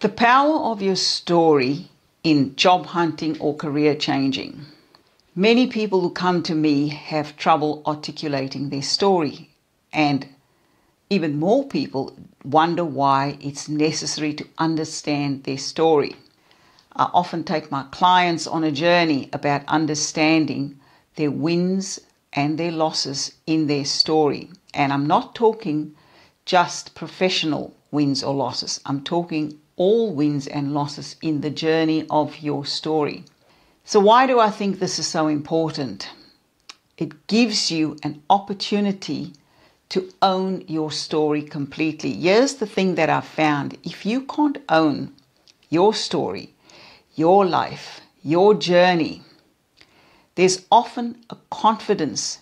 The power of your story in job hunting or career changing. Many people who come to me have trouble articulating their story, and even more people wonder why it's necessary to understand their story. I often take my clients on a journey about understanding their wins and their losses in their story. And I'm not talking just professional wins or losses. I'm talking all wins and losses in the journey of your story. So why do I think this is so important? It gives you an opportunity to own your story completely. Here's the thing that I've found. If you can't own your story, your life, your journey, there's often a confidence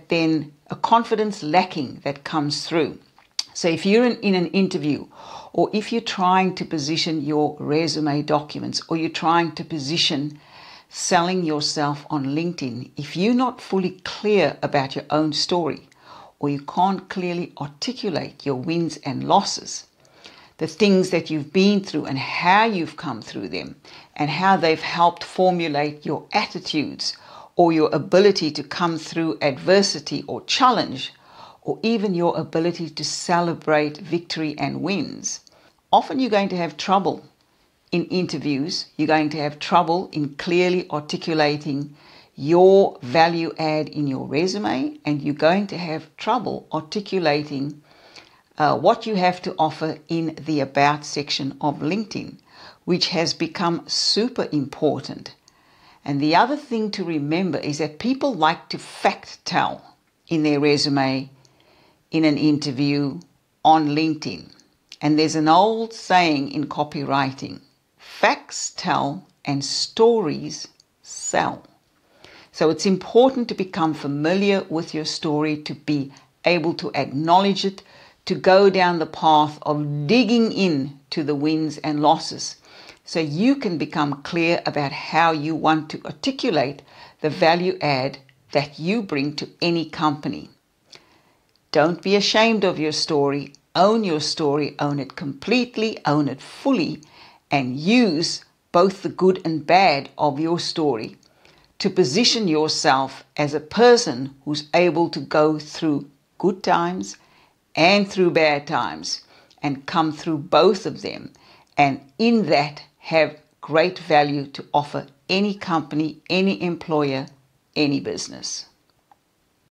lacking that comes through. So if you're in an interview, or if you're trying to position your resume documents, or you're trying to position selling yourself on LinkedIn, if you're not fully clear about your own story, or you can't clearly articulate your wins and losses, the things that you've been through and how you've come through them, and how they've helped formulate your attitudes or your ability to come through adversity or challenge, or even your ability to celebrate victory and wins. Often you're going to have trouble in interviews. You're going to have trouble in clearly articulating your value add in your resume, and you're going to have trouble articulating what you have to offer in the About section of LinkedIn, which has become super important. And the other thing to remember is that people like to fact tell in their resume, in an interview, on LinkedIn. And there's an old saying in copywriting: facts tell and stories sell. So it's important to become familiar with your story, to be able to acknowledge it, to go down the path of digging in to the wins and losses, so you can become clear about how you want to articulate the value add that you bring to any company. Don't be ashamed of your story. Own your story, own it completely, own it fully, and use both the good and bad of your story to position yourself as a person who's able to go through good times and through bad times and come through both of them, and in that have great value to offer any company, any employer, any business.